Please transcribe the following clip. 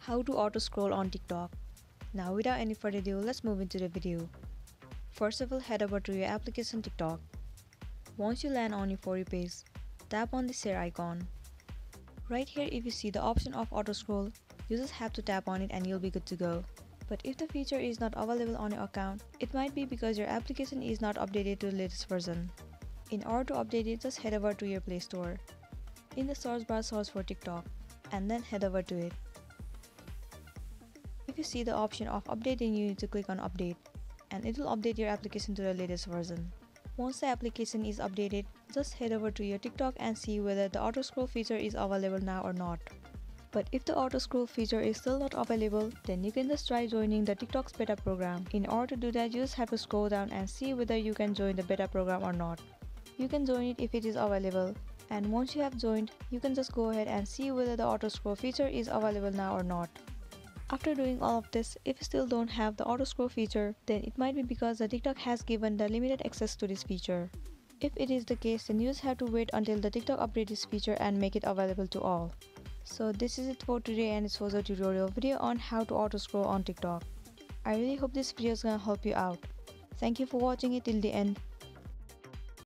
How to auto scroll on TikTok. Now without any further ado, let's move into the video. First of all, head over to your application TikTok. Once you land on your For You page, tap on the share icon. Right here, if you see the option of auto scroll, you just have to tap on it and you'll be good to go. But if the feature is not available on your account, it might be because your application is not updated to the latest version. In order to update it, just head over to your Play Store. In the search bar, search for TikTok and then head over to it. If you see the option of updating, you need to click on update and it will update your application to the latest version. Once the application is updated, just head over to your TikTok and see whether the auto scroll feature is available now or not. But if the auto scroll feature is still not available, then you can just try joining the TikTok's beta program. In order to do that, you just have to scroll down and see whether you can join the beta program or not. You can join it if it is available, and once you have joined, you can just go ahead and see whether the auto scroll feature is available now or not. After doing all of this, if you still don't have the auto scroll feature, then it might be because the TikTok has given the limited access to this feature. If it is the case, then you just have to wait until the TikTok updates this feature and make it available to all. So this is it for today, and this was a tutorial video on how to auto scroll on TikTok. I really hope this video is gonna help you out. Thank you for watching it till the end.